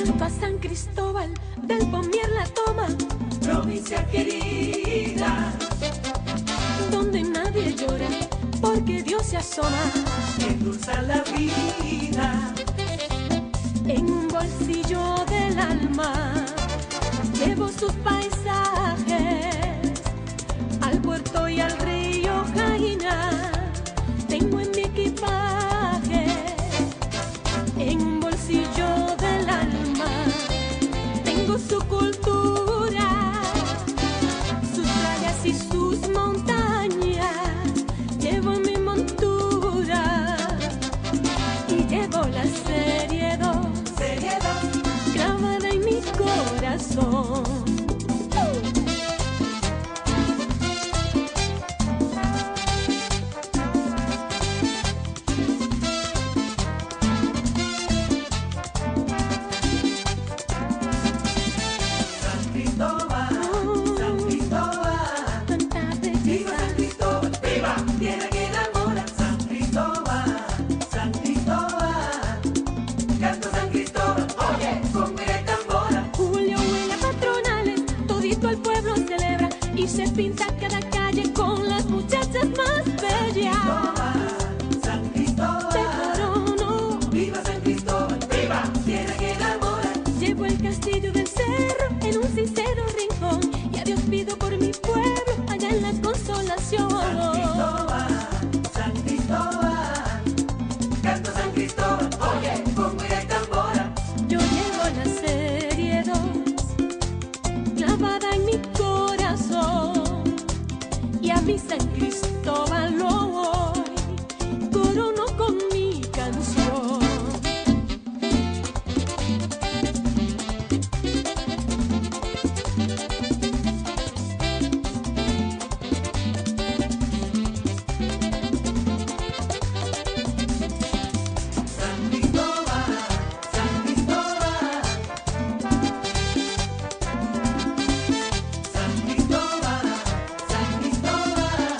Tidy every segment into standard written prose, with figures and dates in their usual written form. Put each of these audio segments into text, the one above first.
Campa San Cristóbal, del Pomier la toma, provincia querida, donde nadie llora, porque Dios se asoma, endulza la vida. En un bolsillo del alma llevo sus paisajes, al puerto y al río Jaina tengo en mi equipaje. En un bolsillo del alma tengo su cultura, sus playas y sus montañas, llevo mi montura y llevo la serie 2 grabada en mi corazón. Y se pinta cada calle con las muchachas más bellas. San Cristóbal, te corono. Viva San Cristóbal, viva, tierra que enamora. Llevo el castillo del cerro en un sincero rincón y a Dios pido por mi pueblo allá en la Consolación. San Cristóbal, canto San Cristóbal, oye, con guira y tambora. Yo llevo la serie 2 clavada en mi corazón y a mi San Cristóbal lo voy corono con mi canción. San Cristóbal, San Cristóbal, San Cristóbal, San Cristóbal.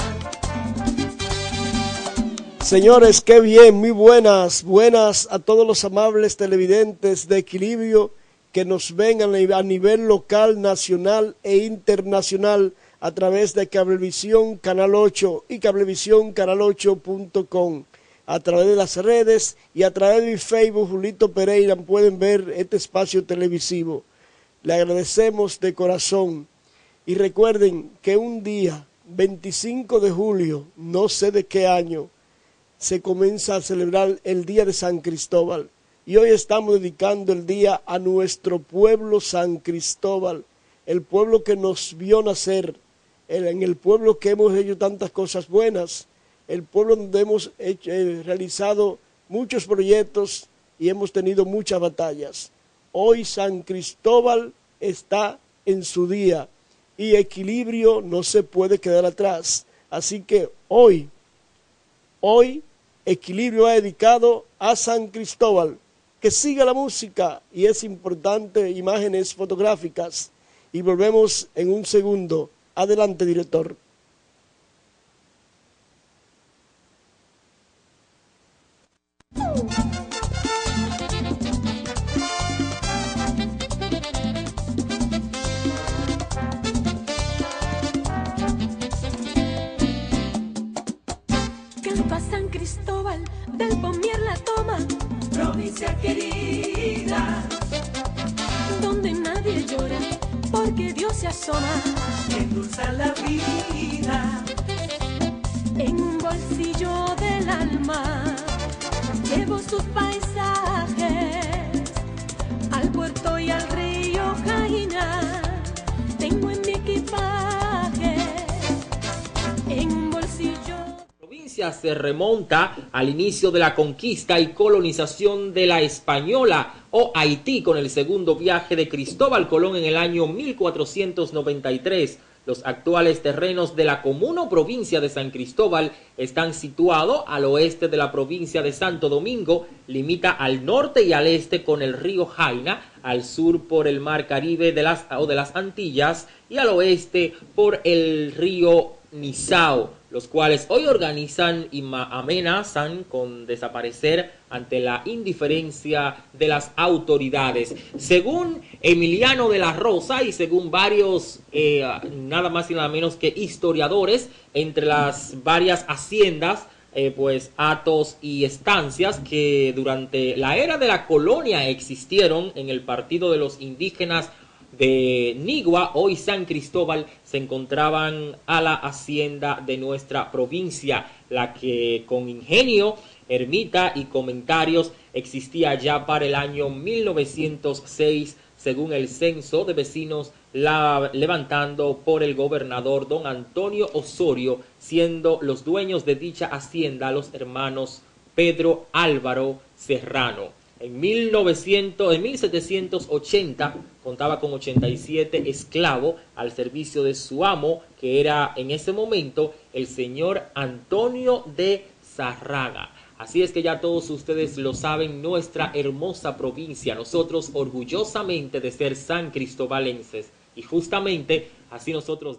Señores, qué bien, muy buenas a todos los amables televidentes de Equilibrio que nos ven a nivel local, nacional e internacional a través de Cablevisión Canal 8 y Cablevisión Canal8.com. A través de las redes y a través de mi Facebook, Julito Pereira, pueden ver este espacio televisivo. Le agradecemos de corazón y recuerden que un día, 25 de julio, no sé de qué año, se comienza a celebrar el Día de San Cristóbal. Y hoy estamos dedicando el día a nuestro pueblo San Cristóbal, el pueblo que nos vio nacer, en el pueblo que hemos hecho tantas cosas buenas, el pueblo donde hemos realizado muchos proyectos y hemos tenido muchas batallas. Hoy San Cristóbal está en su día y Equilibrio no se puede quedar atrás. Así que hoy Equilibrio ha dedicado a San Cristóbal. Que siga la música y es importante, imágenes fotográficas. Y volvemos en un segundo. Adelante, director. Campa San Cristóbal, del Pomier la toma, Provincia querida, donde nadie llora, porque Dios se asoma, endulza la vida. en un bolsillo del alma llevo sus paisajes, al puerto y al río Jaina tengo en mi equipaje, en un bolsillo. Provincia se remonta al inicio de la conquista y colonización de la Española o Haití con el segundo viaje de Cristóbal Colón en el año 1493. Los actuales terrenos de la comuna o provincia de San Cristóbal están situados al oeste de la provincia de Santo Domingo, limita al norte y al este con el río Jaina, al sur por el mar Caribe de las Antillas y al oeste por el río Nizao. los cuales hoy organizan y amenazan con desaparecer ante la indiferencia de las autoridades. Según Emiliano de la Rosa y según varios, nada más y nada menos que historiadores, entre las varias haciendas, pues hatos y estancias que durante la era de la colonia existieron en el partido de los indígenas de Nigua, hoy San Cristóbal, se encontraban a la hacienda de nuestra provincia, la que con ingenio, ermita y comentarios existía ya para el año 1906, según el censo de vecinos levantando por el gobernador don Antonio Osorio, siendo los dueños de dicha hacienda los hermanos Pedro Álvaro Serrano. En 1780 contaba con 87 esclavos al servicio de su amo, que era en ese momento el señor Antonio de Zarraga. Así es que ya todos ustedes lo saben, nuestra hermosa provincia, nosotros orgullosamente de ser san cristobalenses, y justamente así nosotros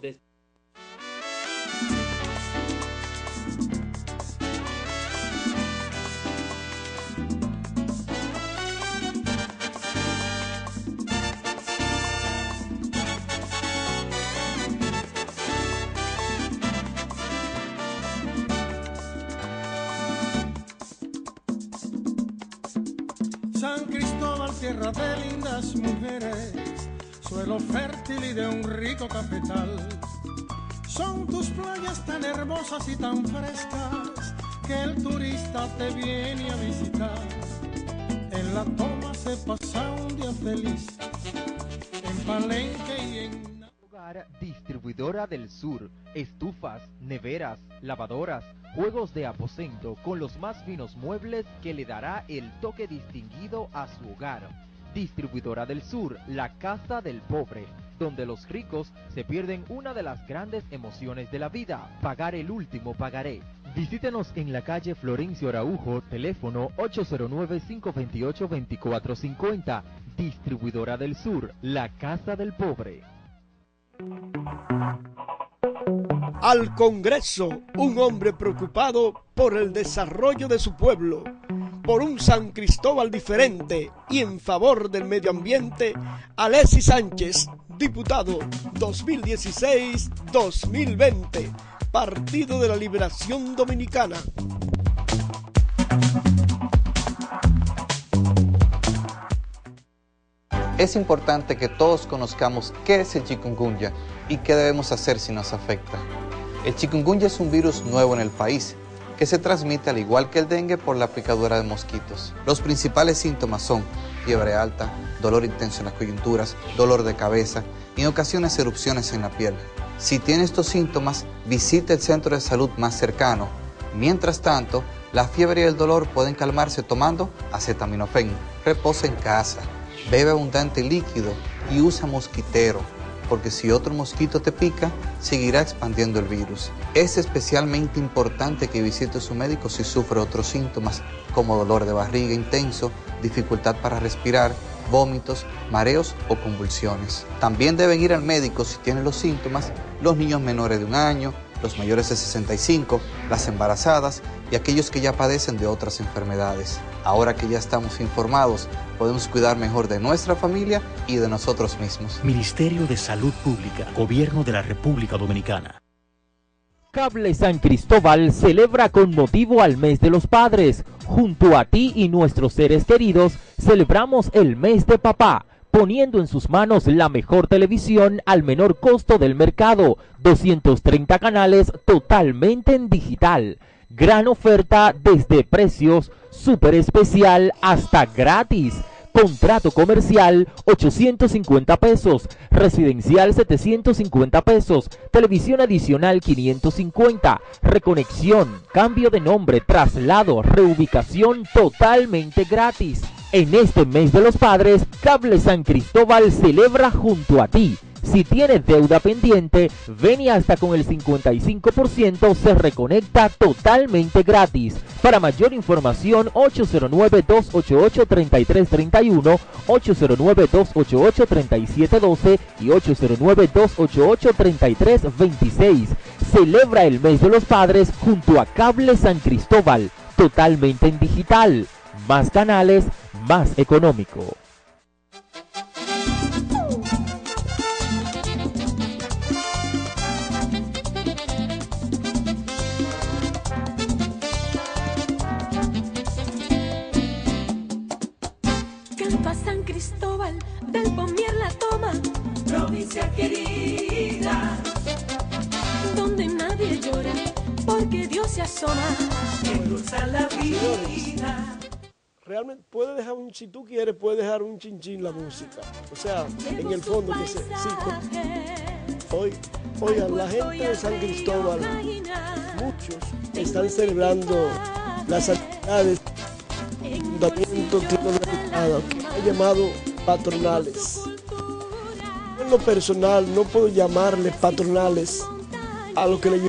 San Cristóbal, tierra de lindas mujeres, suelo fértil y de un rico cafetal. Son tus playas tan hermosas y tan frescas que el turista te viene a visitar. En La Toma se pasa un día feliz, en Palenque y en... Distribuidora del Sur, estufas, neveras, lavadoras, juegos de aposento con los más finos muebles que le dará el toque distinguido a su hogar. Distribuidora del Sur, la casa del pobre, donde los ricos se pierden una de las grandes emociones de la vida, pagar el último pagaré. Visítenos en la calle Florencio Araujo, teléfono 809-528-2450. Distribuidora del Sur, la casa del pobre. Al Congreso, un hombre preocupado por el desarrollo de su pueblo, por un San Cristóbal diferente y en favor del medio ambiente, Alexis Sánchez, diputado 2016-2020, Partido de la Liberación Dominicana. Es importante que todos conozcamos qué es el chikungunya y qué debemos hacer si nos afecta. El chikungunya es un virus nuevo en el país que se transmite al igual que el dengue por la picadura de mosquitos. Los principales síntomas son fiebre alta, dolor intenso en las coyunturas, dolor de cabeza y en ocasiones erupciones en la piel. Si tiene estos síntomas, visite el centro de salud más cercano. Mientras tanto, la fiebre y el dolor pueden calmarse tomando acetaminofén. Reposa en casa. Bebe abundante líquido y usa mosquitero, porque si otro mosquito te pica, seguirá expandiendo el virus. Es especialmente importante que visite a su médico si sufre otros síntomas, como dolor de barriga intenso, dificultad para respirar, vómitos, mareos o convulsiones. También deben ir al médico si tienen los síntomas los niños menores de 1 año, los mayores de 65, las embarazadas y aquellos que ya padecen de otras enfermedades. Ahora que ya estamos informados, podemos cuidar mejor de nuestra familia y de nosotros mismos. Ministerio de Salud Pública, Gobierno de la República Dominicana. Cable San Cristóbal celebra con motivo al mes de los padres. Junto a ti y nuestros seres queridos, celebramos el mes de papá, poniendo en sus manos la mejor televisión al menor costo del mercado, 230 canales totalmente en digital. Gran oferta desde precios súper especial hasta gratis. Contrato comercial 850 pesos, residencial 750 pesos, televisión adicional 550, reconexión, cambio de nombre, traslado, reubicación totalmente gratis. En este mes de los padres, Cable San Cristóbal celebra junto a ti. Si tienes deuda pendiente, ven y hasta con el 55% se reconecta totalmente gratis. Para mayor información, 809-288-3331, 809-288-3712 y 809-288-3326. celebra el mes de los padres junto a Cable San Cristóbal, totalmente en digital. Más canales, más económico. Canta San Cristóbal, del Pomier la toma, provincia querida, donde nadie llora, porque Dios se asoma. endulza la vida. Realmente puede dejar si tú quieres, puedes dejar un chinchín la música. O sea, en el fondo que sí. Oigan, la gente de San Cristóbal, muchos están celebrando las actividades del ayuntamiento que he llamado patronales. En lo personal no puedo llamarle patronales a lo que le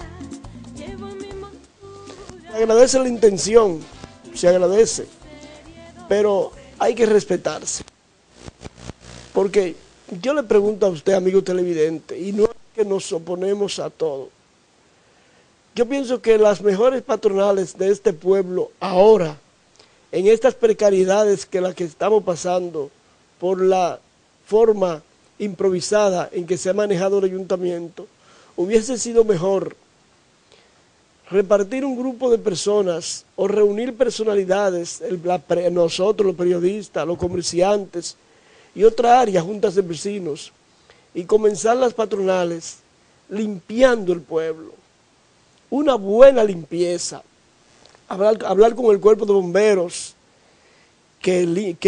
se agradece la intención, se agradece, pero hay que respetarse. Porque yo le pregunto a usted, amigo televidente, y no es que nos oponemos a todo. Yo pienso que las mejores patronales de este pueblo ahora, en estas precariedades que las que estamos pasando por la forma improvisada en que se ha manejado el ayuntamiento, hubiese sido mejor repartir un grupo de personas o reunir personalidades, nosotros los periodistas, los comerciantes y otra área, juntas de vecinos, y comenzar las patronales limpiando el pueblo. Una buena limpieza. Hablar con el cuerpo de bomberos, que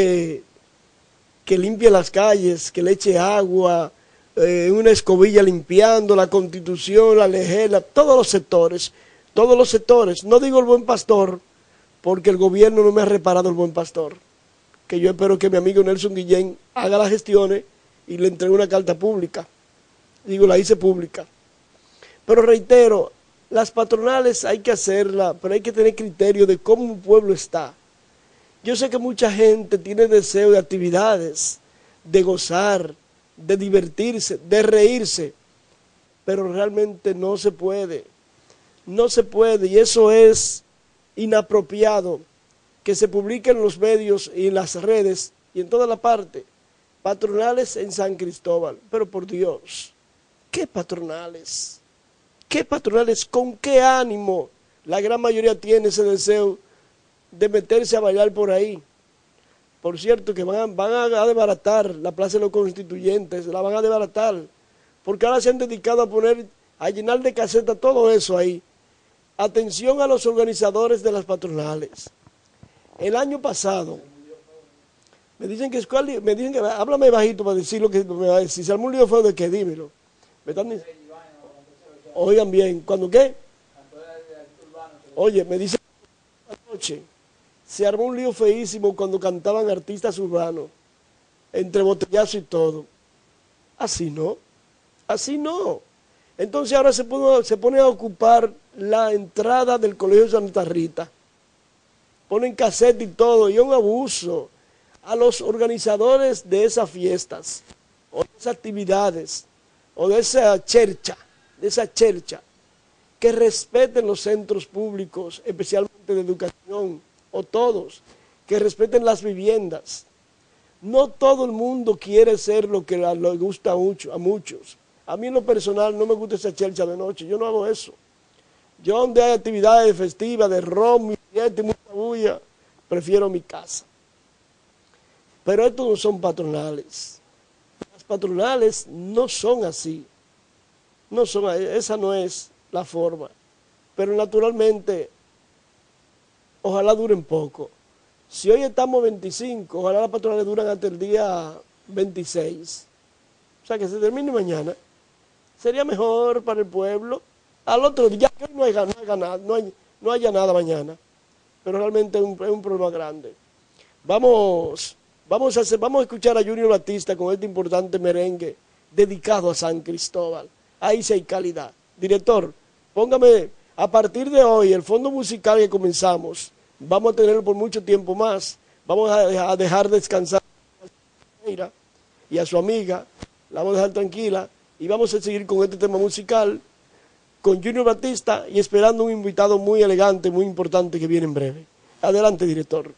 limpie las calles, que le eche agua, una escobilla limpiando, la Constitución, la Lejela, todos los sectores, no digo el Buen Pastor, porque el gobierno no me ha reparado el Buen Pastor, que yo espero que mi amigo Nelson Guillén haga las gestiones y le entregue una carta pública, la hice pública. Pero reitero, las patronales hay que hacerlas, pero hay que tener criterio de cómo un pueblo está. Yo sé que mucha gente tiene deseo de actividades, de gozar, de divertirse, de reírse, pero realmente no se puede, y eso es inapropiado, que se publique en los medios y en las redes y en toda la parte, patronales en San Cristóbal, pero por Dios, ¿qué patronales? ¿Qué patronales? ¿Con qué ánimo la gran mayoría tiene ese deseo de meterse a bailar por ahí? Por cierto, que van a desbaratar la Plaza de los Constituyentes, la van a desbaratar, porque ahora se han dedicado a llenar de caseta todo eso ahí. Atención a los organizadores de las patronales. El año pasado, me dicen que háblame bajito para decir lo que me va a decir. Si se armó un lío feo, ¿de qué? Dímelo. ¿Me están diciendo? Oigan bien, ¿cuándo qué? Oye, me dicen anoche, se armó un lío feísimo cuando cantaban artistas urbanos, entre botellazo y todo. Así no. Entonces ahora se pone a ocupar la entrada del Colegio Santa Rita. Ponen cassette y todo, y es un abuso a los organizadores de esas fiestas, o de esas actividades, o de esa chercha, que respeten los centros públicos, especialmente de educación, o todos, que respeten las viviendas. No todo el mundo quiere ser lo que le gusta a muchos. A mí en lo personal no me gusta esa chercha de noche, yo no hago eso. Yo donde hay actividades festivas, de ron, y mucha bulla, prefiero mi casa. Pero estos no son patronales. Las patronales no son así. Esa no es la forma. Pero naturalmente, ojalá duren poco. Si hoy estamos 25, ojalá las patronales duran hasta el día 26. O sea, que se termine mañana. Sería mejor para el pueblo. Al otro día, que hoy no haya nada mañana. Pero realmente es un problema grande. Vamos a escuchar a Junior Batista con este importante merengue dedicado a San Cristóbal. Ahí sí hay calidad. Director, póngame, a partir de hoy, el fondo musical que comenzamos, vamos a tenerlo por mucho tiempo más. Vamos a dejar descansar a y a su amiga, la vamos a dejar tranquila, y vamos a seguir con este tema musical, con Junior Batista y esperando un invitado muy elegante, muy importante que viene en breve. Adelante, director.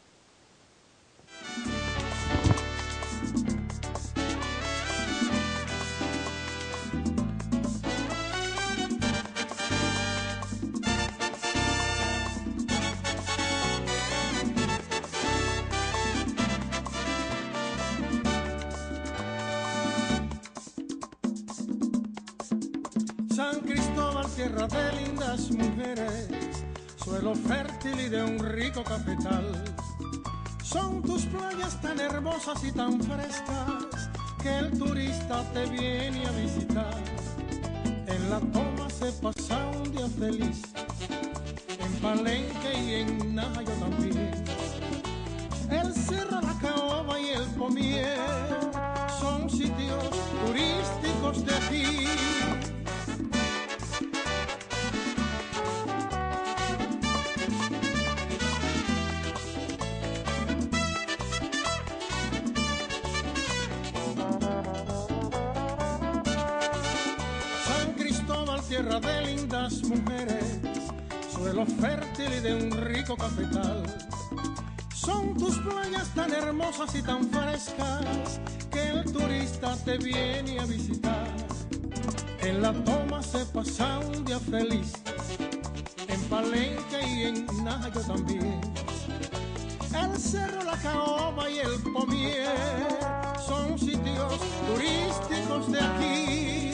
San Cristóbal, tierra de lindas mujeres, suelo fértil y de un rico cafetal. Son tus playas tan hermosas y tan frescas que el turista te viene a visitar. En La Toma se pasa un día feliz, en Palenque y en Najayo también. El Cerro, la Caoba y el Pomier son sitios turísticos de aquí. Tierra de lindas mujeres, suelo fértil y de un rico cafetal. Son tus playas tan hermosas y tan frescas que el turista te viene a visitar. En La Toma se pasa un día feliz, en Palenque y en Najayo también. El Cerro, la Caoba y el Pomier son sitios turísticos de aquí.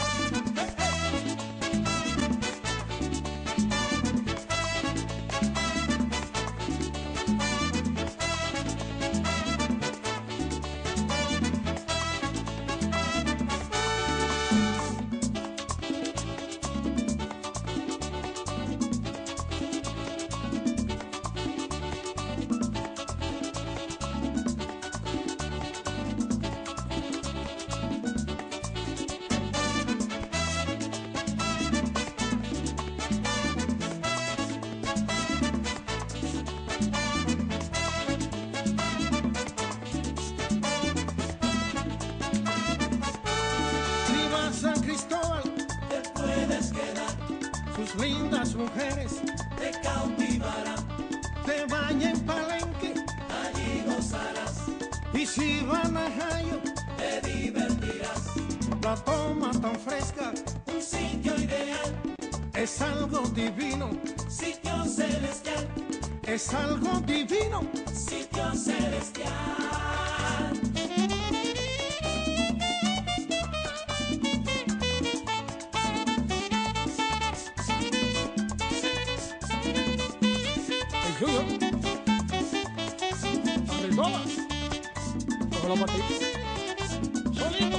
Lindas mujeres te cautivarán, te baña en Palenque, allí gozarás, y si van a Najayo te divertirás. La Toma tan fresca, un sitio ideal, es algo divino, sitio celestial, es algo divino, sitio celestial. Julio, arriba, con la patita, solito.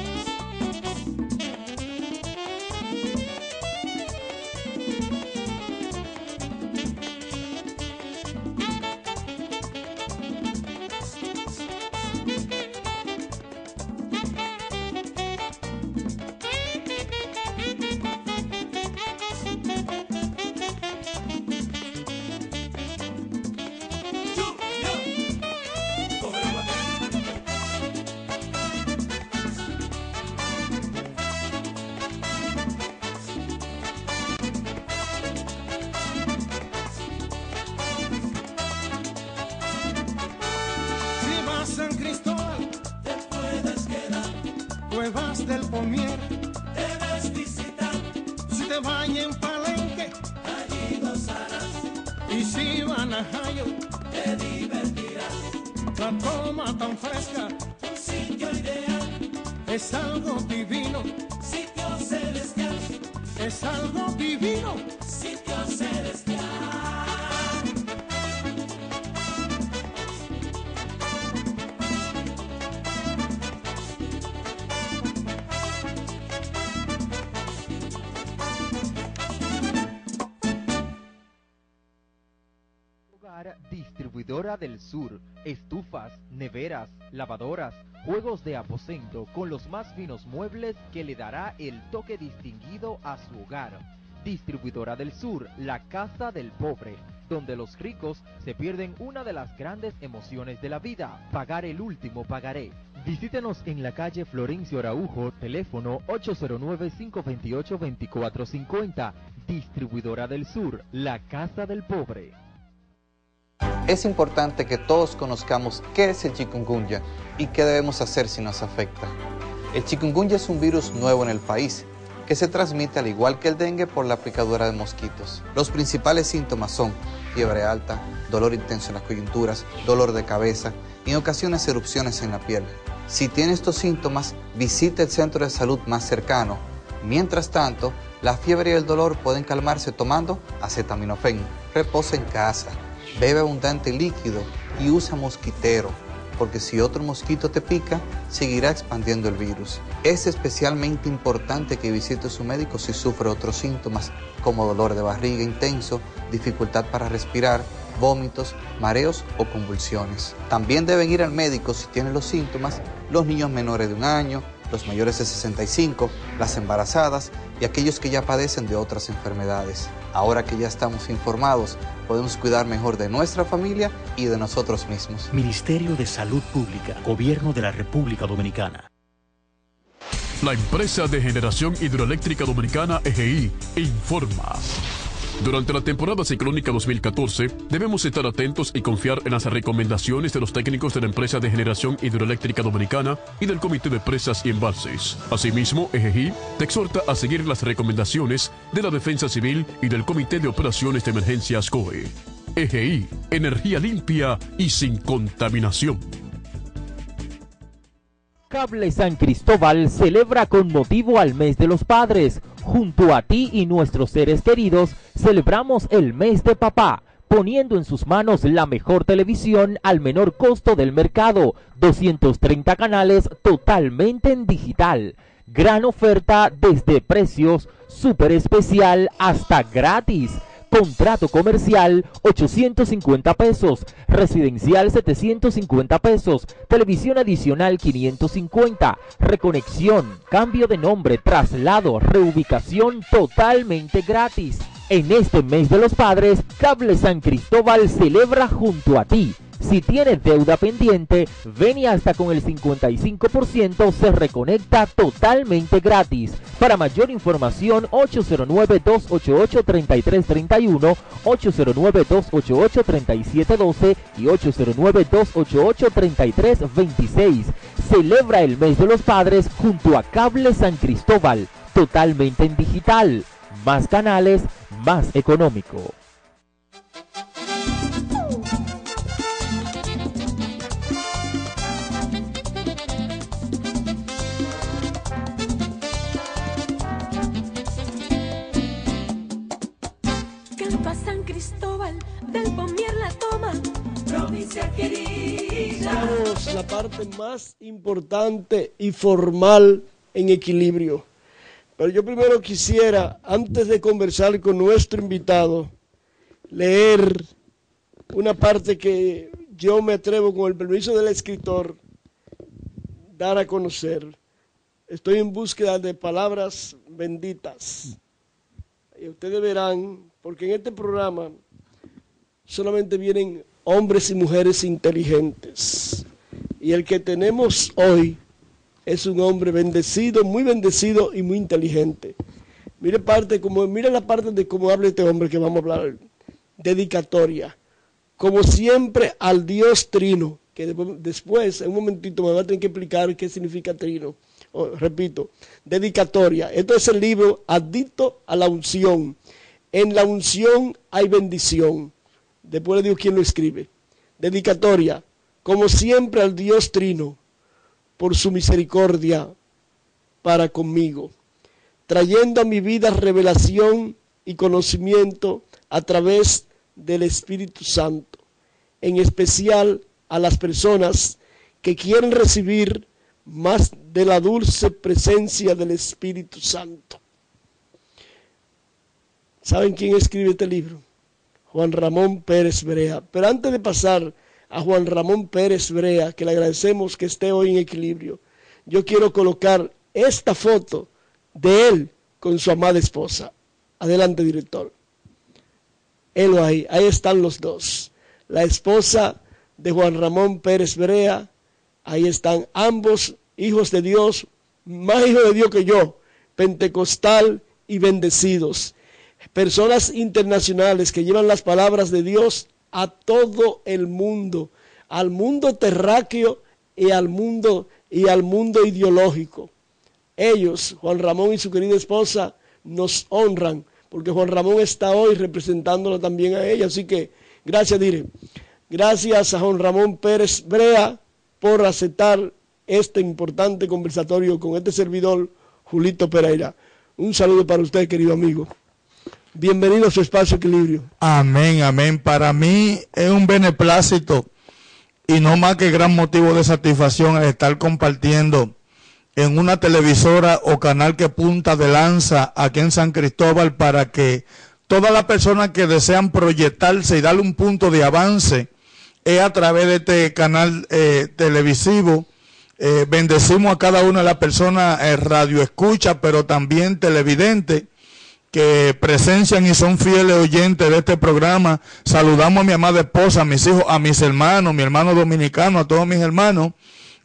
San Cristóbal te puedes quedar, Cuevas del Pomier debes visitar. Si te bañas en Palenque, allí gozarás, y si van a Najayo te divertirás. La Toma tan fresca, un sitio ideal, es algo divino, sitio celestial, es algo divino, sitio celestial. Distribuidora del Sur, estufas, neveras, lavadoras, juegos de aposento con los más finos muebles que le dará el toque distinguido a su hogar. Distribuidora del Sur, la casa del pobre, donde los ricos se pierden una de las grandes emociones de la vida, pagar el último pagaré. Visítenos en la calle Florencio Araujo, teléfono 809-528-2450, Distribuidora del Sur, la casa del pobre. Es importante que todos conozcamos qué es el chikungunya y qué debemos hacer si nos afecta. El chikungunya es un virus nuevo en el país que se transmite al igual que el dengue por la picadura de mosquitos. Los principales síntomas son fiebre alta, dolor intenso en las coyunturas, dolor de cabeza y en ocasiones erupciones en la piel. Si tiene estos síntomas, visite el centro de salud más cercano. Mientras tanto, la fiebre y el dolor pueden calmarse tomando acetaminofén. Reposa en casa, bebe abundante líquido y usa mosquitero, porque si otro mosquito te pica, seguirá expandiendo el virus. Es especialmente importante que visite a su médico si sufre otros síntomas, como dolor de barriga intenso, dificultad para respirar, vómitos, mareos o convulsiones. También deben ir al médico si tienen los síntomas los niños menores de 1 año, los mayores de 65, las embarazadas y aquellos que ya padecen de otras enfermedades. Ahora que ya estamos informados, podemos cuidar mejor de nuestra familia y de nosotros mismos. Ministerio de Salud Pública, Gobierno de la República Dominicana. La empresa de generación hidroeléctrica dominicana EGI informa. Durante la temporada ciclónica 2014, debemos estar atentos y confiar en las recomendaciones de los técnicos de la empresa de generación hidroeléctrica dominicana y del Comité de Presas y Embalses. Asimismo, EGI te exhorta a seguir las recomendaciones de la Defensa Civil y del Comité de Operaciones de Emergencias COE. EGI, energía limpia y sin contaminación. Cable San Cristóbal celebra con motivo al mes de los padres. Junto a ti y nuestros seres queridos, celebramos el mes de papá, poniendo en sus manos la mejor televisión al menor costo del mercado, 230 canales totalmente en digital. Gran oferta desde precios súper especial hasta gratis. Contrato comercial 850 pesos, residencial 750 pesos, televisión adicional 550, reconexión, cambio de nombre, traslado, reubicación totalmente gratis. En este mes de los padres, Cable San Cristóbal celebra junto a ti. Si tienes deuda pendiente, ven y hasta con el 55% se reconecta totalmente gratis. Para mayor información, 809-288-3331, 809-288-3712 y 809-288-3326. Celebra el mes de los padres junto a Cable San Cristóbal, totalmente en digital. Más canales, más económico. San Cristóbal del Pomier la toma, provincia querida. Vamos la parte más importante y formal en equilibrio. Pero yo primero quisiera, antes de conversar con nuestro invitado, leer una parte que yo me atrevo, con el permiso del escritor, dar a conocer. Estoy en búsqueda de palabras benditas. Y ustedes verán, porque en este programa solamente vienen hombres y mujeres inteligentes. Y el que tenemos hoy es un hombre bendecido y muy inteligente. Mire la parte de cómo habla este hombre que vamos a hablar. Dedicatoria. Como siempre al Dios Trino, que después, en un momentito, me va a tener que explicar qué significa Trino. Repito, dedicatoria. Esto es el libro Adicto a la Unción. En la unción hay bendición. Después le digo quién lo escribe. Dedicatoria. Como siempre al Dios Trino, por su misericordia para conmigo, trayendo a mi vida revelación y conocimiento a través del Espíritu Santo, en especial a las personas que quieren recibir más de la dulce presencia del Espíritu Santo. ¿Saben quién escribe este libro? Juan Ramón Pérez Brea. Pero antes de pasar a Juan Ramón Pérez Brea, que le agradecemos que esté hoy en equilibrio, yo quiero colocar esta foto de él con su amada esposa. Adelante, director. Él ahí están los dos. La esposa de Juan Ramón Pérez Brea, ahí están ambos hijos de Dios, más hijos de Dios que yo, pentecostal y bendecidos. personas internacionales que llevan las palabras de Dios a todo el mundo, al mundo terráqueo y al mundo ideológico. Ellos, Juan Ramón y su querida esposa, nos honran, porque Juan Ramón está hoy representándolo también a ella. Así que, gracias, Dire. Gracias a Juan Ramón Pérez Brea por aceptar este importante conversatorio con este servidor, Julito Pereira. Un saludo para usted, querido amigo. Bienvenido a su espacio Equilibrio. Amén, amén. Para mí es un beneplácito y no más que gran motivo de satisfacción el estar compartiendo en una televisora o canal que punta de lanza aquí en San Cristóbal, para que todas las personas que desean proyectarse y darle un punto de avance es a través de este canal televisivo. Bendecimos a cada una de las personas radio escucha, pero también televidentes que presencian y son fieles oyentes de este programa. Saludamos a mi amada esposa, a mis hijos, a mis hermanos, mi hermano dominicano, a todos mis hermanos.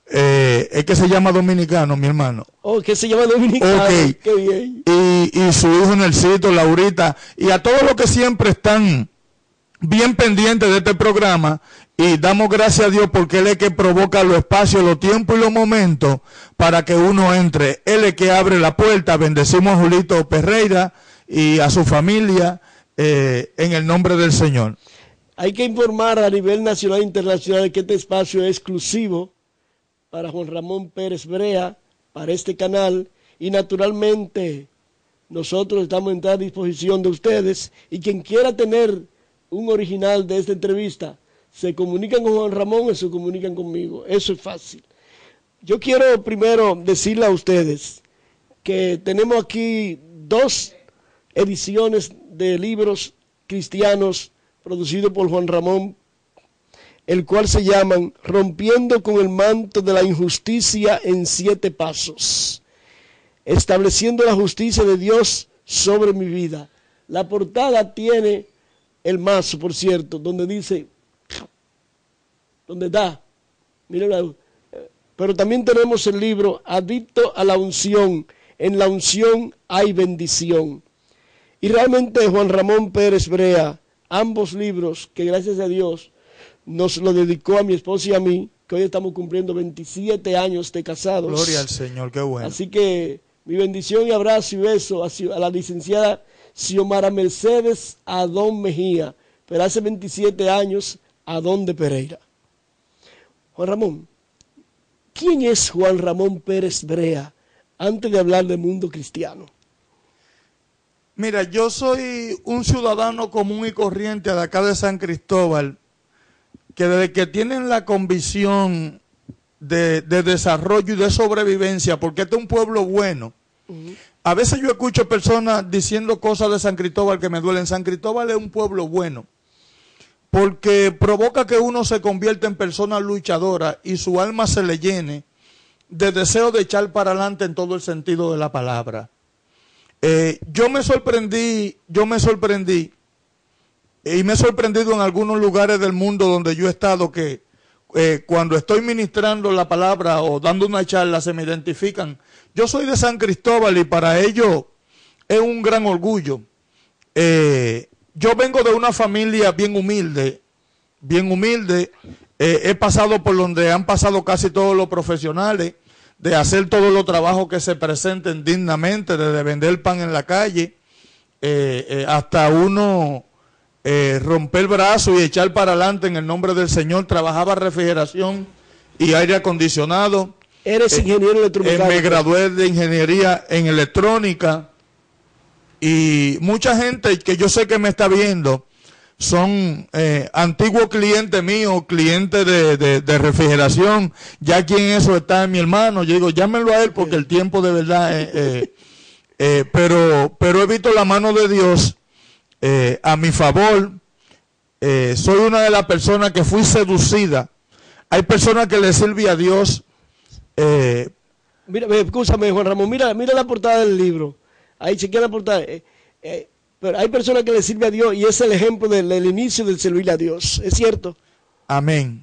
Es que se llama dominicano, mi hermano. Oh, que se llama dominicano. Okay. Qué bien. Y su hijo Nelsito, Laurita, y a todos los que siempre están bien pendientes de este programa. Y damos gracias a Dios porque Él es que provoca los espacios, los tiempos y los momentos para que uno entre. Él es que abre la puerta. Bendecimos a Julito Pereira y a su familia en el nombre del Señor. Hay que informar a nivel nacional e internacional que este espacio es exclusivo para Juan Ramón Pérez Brea, para este canal, y naturalmente nosotros estamos en toda disposición de ustedes, y quien quiera tener un original de esta entrevista, se comunican con Juan Ramón o se comunican conmigo. Eso es fácil. Yo quiero primero decirle a ustedes que tenemos aquí 2 ediciones de libros cristianos producidos por Juan Ramón, el cual se llaman Rompiendo con el manto de la injusticia en 7 pasos, estableciendo la justicia de Dios sobre mi vida. La portada tiene el mazo, por cierto, donde dice, donde da, miren, pero también tenemos el libro Adicto a la unción, en la unción hay bendición. Y realmente Juan Ramón Pérez Brea, ambos libros que gracias a Dios nos lo dedicó a mi esposa y a mí, que hoy estamos cumpliendo 27 años de casados. Gloria al Señor, qué bueno. Así que mi bendición y abrazo y beso a la licenciada Xiomara Mercedes Adón Mejía, pero hace 27 años Adón de Pereira. Juan Ramón, ¿quién es Juan Ramón Pérez Brea antes de hablar del mundo cristiano? Mira, yo soy un ciudadano común y corriente de acá de San Cristóbal, que desde que tienen la convicción de desarrollo y de sobrevivencia, porque este es un pueblo bueno. A veces yo escucho personas diciendo cosas de San Cristóbal que me duelen. San Cristóbal es un pueblo bueno, porque provoca que uno se convierta en persona luchadora y su alma se le llene de deseo de echar para adelante en todo el sentido de la palabra. Yo me sorprendí y me he sorprendido en algunos lugares del mundo donde yo he estado, que cuando estoy ministrando la palabra o dando una charla se me identifican. Yo soy de San Cristóbal y para ellos es un gran orgullo. Yo vengo de una familia bien humilde. He pasado por donde han pasado casi todos los profesionales, de hacer todos los trabajos que se presenten dignamente, desde vender pan en la calle, hasta uno romper el brazo y echar para adelante en el nombre del Señor. Trabajaba refrigeración y aire acondicionado. Eres ingeniero electromecánico. Me gradué de ingeniería en electrónica, y mucha gente que yo sé que me está viendo son antiguos clientes míos, clientes de refrigeración. Ya aquí en eso está mi hermano. Yo digo, llámenlo a él porque el tiempo de verdad pero he visto la mano de Dios a mi favor. Soy una de las personas que fui seducida. Hay personas que le sirven a Dios. Mira, escúchame, Juan Ramón, mira la portada del libro. Ahí chequea la portada. Pero hay personas que le sirven a Dios y es el ejemplo del inicio del servir a Dios. ¿Es cierto? Amén.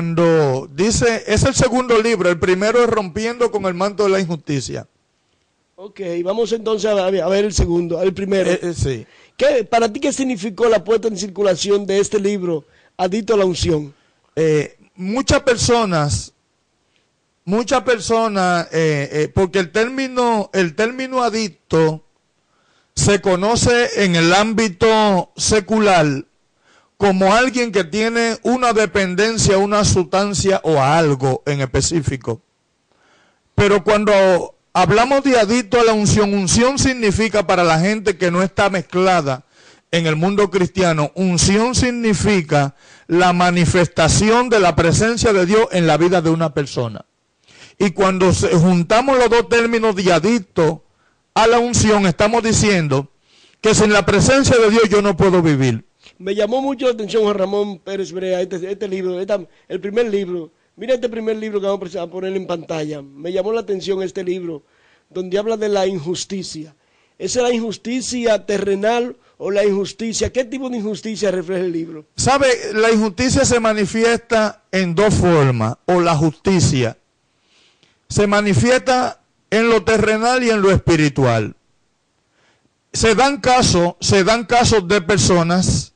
Cuando dice, es el segundo libro, el primero es Rompiendo con el manto de la injusticia. Ok, vamos entonces a ver el segundo, el primero. Sí. ¿Para ti qué significó la puesta en circulación de este libro, Adicto a la Unción? Muchas personas, porque el término adicto se conoce en el ámbito secular como alguien que tiene una dependencia a una sustancia o a algo en específico. Pero cuando hablamos de adicto a la unción, unción significa, para la gente que no está mezclada en el mundo cristiano, unción significa la manifestación de la presencia de Dios en la vida de una persona. Y cuando juntamos los dos términos de adicto a la unción, estamos diciendo que sin la presencia de Dios yo no puedo vivir. Me llamó mucho la atención, Juan Ramón Pérez Brea, este libro, el primer libro. Mira este primer libro que vamos a poner en pantalla. Me llamó la atención este libro, donde habla de la injusticia. ¿Es la injusticia terrenal o la injusticia? ¿Qué tipo de injusticia refleja el libro? ¿Sabe? La injusticia se manifiesta en dos formas, o la justicia. Se manifiesta en lo terrenal y en lo espiritual. Se dan casos de personas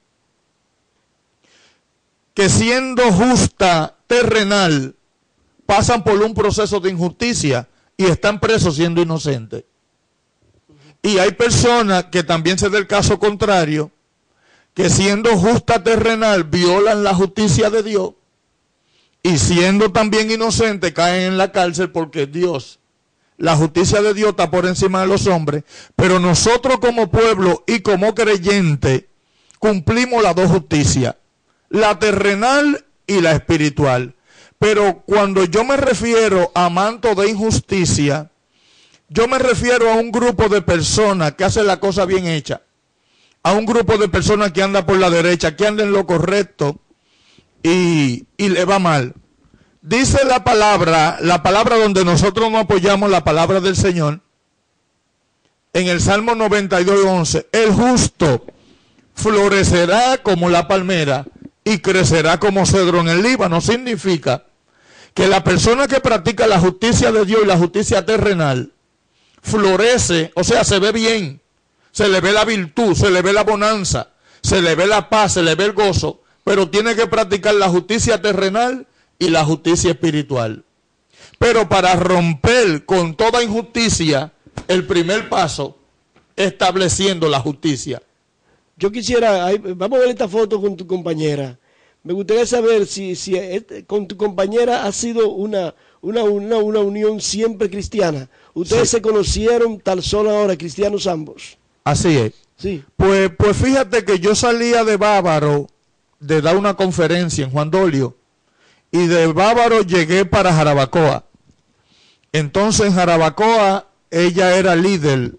que, siendo justa terrenal, pasan por un proceso de injusticia y están presos siendo inocentes. Y hay personas que también se da el caso contrario, que siendo justa terrenal violan la justicia de Dios y siendo también inocentes caen en la cárcel porque Dios, la justicia de Dios está por encima de los hombres, pero nosotros como pueblo y como creyentes cumplimos las dos justicias, la terrenal y la espiritual. Pero cuando yo me refiero a manto de injusticia, yo me refiero a un grupo de personas que hacen la cosa bien hecha, a un grupo de personas que anda por la derecha, que anda en lo correcto y le va mal. Dice la palabra donde nosotros nos apoyamos, la palabra del Señor, en el Salmo 92:11, el justo florecerá como la palmera y crecerá como cedro en el Líbano. Significa que la persona que practica la justicia de Dios y la justicia terrenal florece, o sea, se ve bien, se le ve la virtud, se le ve la bonanza, se le ve la paz, se le ve el gozo, pero tiene que practicar la justicia terrenal y la justicia espiritual. Pero para romper con toda injusticia, el primer paso, estableciendo la justicia. Yo quisiera, vamos a ver esta foto con tu compañera. Me gustaría saber si con tu compañera ha sido una unión siempre cristiana. Ustedes se conocieron tal solo ahora, cristianos ambos. Así es. Sí. Pues fíjate que yo salía de Bávaro de dar una conferencia en Juan Dolio y de Bávaro llegué para Jarabacoa. Entonces en Jarabacoa ella era líder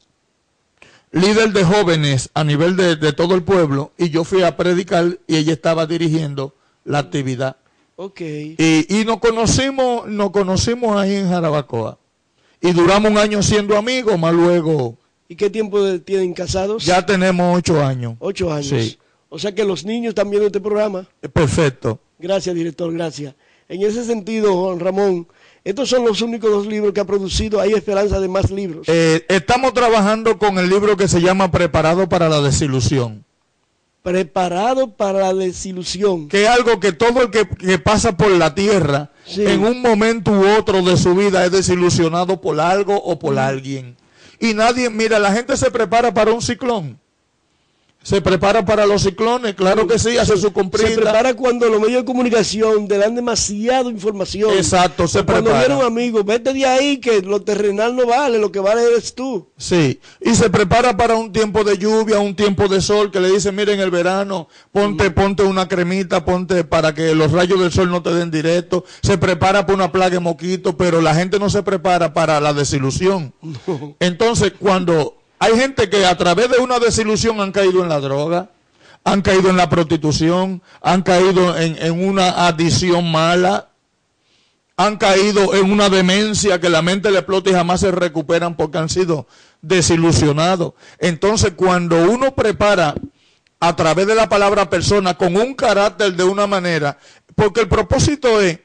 de jóvenes a nivel de todo el pueblo, y yo fui a predicar y ella estaba dirigiendo la actividad. Okay. Y nos conocimos ahí en Jarabacoa. Y duramos un año siendo amigos, más luego. ¿Y qué tiempo tienen casados? Ya tenemos 8 años. 8 años. Sí. O sea que los niños están viendo este programa. Perfecto. Gracias, director, gracias. En ese sentido, Juan Ramón, estos son los únicos 2 libros que ha producido. ¿Hay esperanza de más libros? Estamos trabajando con el libro que se llama Preparado para la Desilusión. Preparado para la desilusión. Que es algo que todo el que pasa por la tierra, sí, en un momento u otro de su vida es desilusionado por algo o por alguien. Y nadie, mira, la gente se prepara para un ciclón. Se prepara para los ciclones, claro que sí, hace su comprita. Se prepara cuando los medios de comunicación te dan demasiada información. Exacto, se prepara. Cuando viene un amigo, vete de ahí que lo terrenal no vale, lo que vale eres tú. Sí, y se prepara para un tiempo de lluvia, un tiempo de sol, que le dicen, miren, el verano, ponte una cremita, ponte para que los rayos del sol no te den directo. Se prepara para una plaga de mosquitos, pero la gente no se prepara para la desilusión. No. Entonces, cuando hay gente que a través de una desilusión han caído en la droga, han caído en la prostitución, han caído en una adicción mala, han caído en una demencia que la mente le explota y jamás se recuperan porque han sido desilusionados. Entonces, cuando uno prepara a través de la palabra persona con un carácter de una manera, porque el propósito es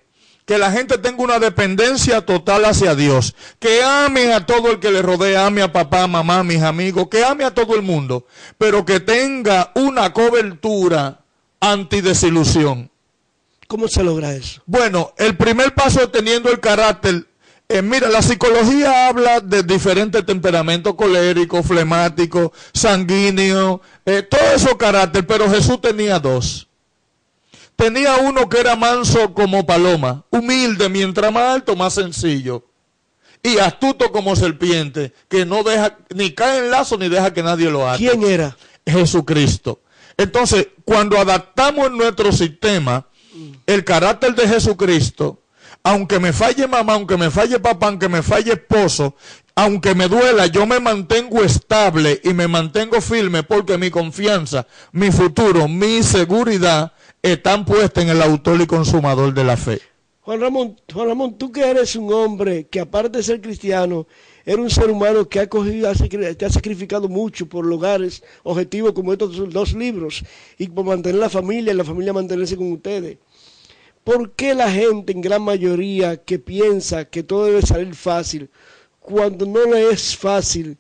que la gente tenga una dependencia total hacia Dios, que ame a todo el que le rodea, ame a papá, mamá, mis amigos, que ame a todo el mundo, pero que tenga una cobertura antidesilusión. ¿Cómo se logra eso? Bueno, el primer paso es teniendo el carácter. Mira, la psicología habla de diferentes temperamentos, colérico, flemático, sanguíneo, todos esos caracteres, pero Jesús tenía dos. Tenía uno que era manso como paloma, humilde, mientras más alto, más sencillo, y astuto como serpiente, que no deja, ni cae en lazo, ni deja que nadie lo ate. ¿Quién era? Jesucristo. Entonces, cuando adaptamos en nuestro sistema el carácter de Jesucristo, aunque me falle mamá, aunque me falle papá, aunque me falle esposo, aunque me duela, yo me mantengo estable y me mantengo firme porque mi confianza, mi futuro, mi seguridad están puestas en el autor y consumador de la fe. Juan Ramón, tú que eres un hombre que aparte de ser cristiano, eres un ser humano que te ha sacrificado mucho por lugares, objetivos como estos dos libros, y por mantener la familia y la familia mantenerse con ustedes. ¿Por qué la gente en gran mayoría que piensa que todo debe salir fácil, cuando no le es fácil,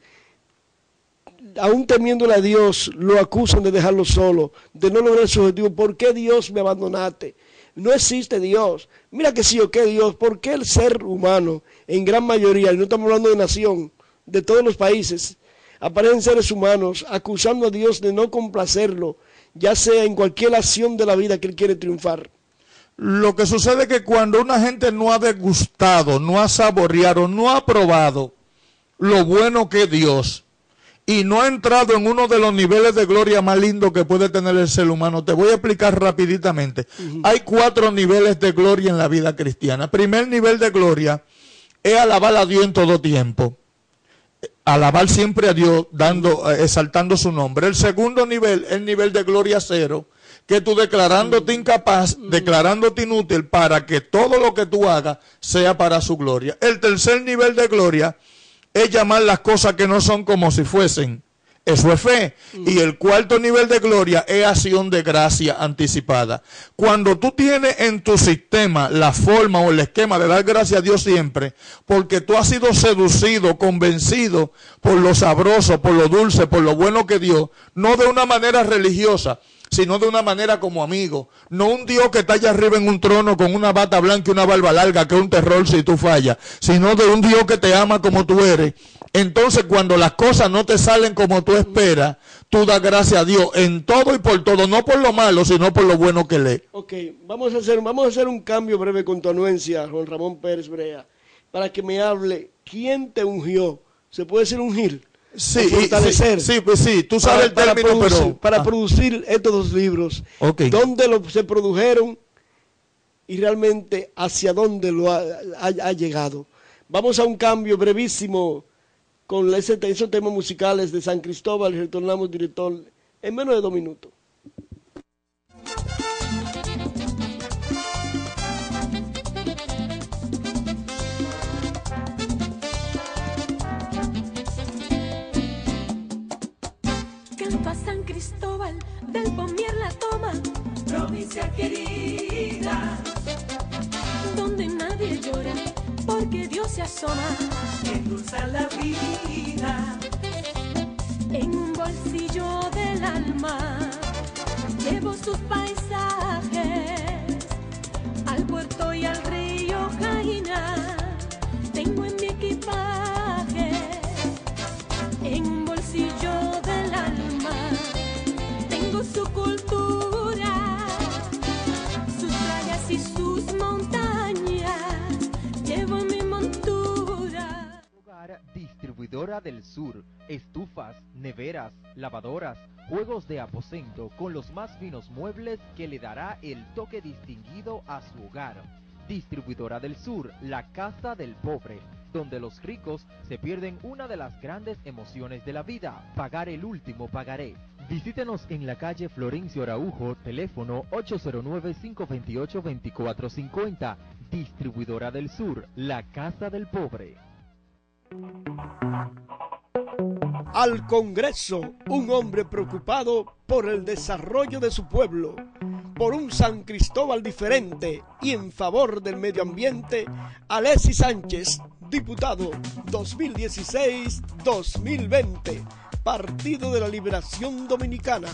aún temiéndole a Dios, lo acusan de dejarlo solo, de no lograr su objetivo? ¿Por qué Dios me abandonaste? No existe Dios. Mira que sí o qué Dios. ¿Por qué el ser humano, en gran mayoría, y no estamos hablando de nación, de todos los países, aparecen seres humanos acusando a Dios de no complacerlo, ya sea en cualquier acción de la vida que Él quiere triunfar? Lo que sucede es que cuando una gente no ha degustado, no ha saboreado, no ha probado lo bueno que es Dios y no ha entrado en uno de los niveles de gloria más lindos que puede tener el ser humano, te voy a explicar rapiditamente. Hay 4 niveles de gloria en la vida cristiana. Primer nivel de gloria es alabar a Dios en todo tiempo. Alabar siempre a Dios, exaltando su nombre. El segundo nivel es el nivel de gloria cero, que tú declarándote incapaz, declarándote inútil para que todo lo que tú hagas sea para su gloria. El tercer nivel de gloria es llamar las cosas que no son como si fuesen. Eso es fe. Y el cuarto nivel de gloria es acción de gracia anticipada. Cuando tú tienes en tu sistema la forma o el esquema de dar gracias a Dios siempre, porque tú has sido seducido, convencido por lo sabroso, por lo dulce, por lo bueno que Dios, no de una manera religiosa, sino de una manera como amigo. No un Dios que está allá arriba en un trono con una bata blanca y una barba larga, que es un terror si tú fallas, sino de un Dios que te ama como tú eres. Entonces, cuando las cosas no te salen como tú esperas, tú das gracias a Dios en todo y por todo, no por lo malo, sino por lo bueno que lee. Ok, vamos a hacer un cambio breve con tu anuencia, Juan Ramón Pérez Brea, para que me hable, ¿quién te ungió? ¿Se puede decir ungir? Sí, fortalecer. Sí, tú sabes el término, pero... Para producir estos dos libros, ¿dónde se produjeron y realmente hacia dónde ha llegado? Vamos a un cambio brevísimo con esos temas musicales de San Cristóbal y retornamos, director, en menos de 2 minutos. Canto a San Cristóbal, del Pomier la toma, provincia querida, donde nadie llora, porque Dios se asoma, endulza la vida. En un bolsillo del alma, llevo sus paisajes, al puerto y al río Jaina, tengo en mi equipaje, en un bolsillo del alma, tengo su cultura, sus playas y sus montañas, llevo en mi montura. Distribuidora del Sur, estufas, neveras, lavadoras, juegos de aposento con los más finos muebles que le dará el toque distinguido a su hogar. Distribuidora del Sur, la casa del pobre, donde los ricos se pierden una de las grandes emociones de la vida, pagar el último pagaré. Visítenos en la calle Florencio Araujo, teléfono 809-528-2450. Distribuidora del Sur, la casa del pobre. Al Congreso, un hombre preocupado por el desarrollo de su pueblo. por un San Cristóbal diferente y en favor del medio ambiente, Alexis Sánchez, diputado 2016-2020, Partido de la Liberación Dominicana.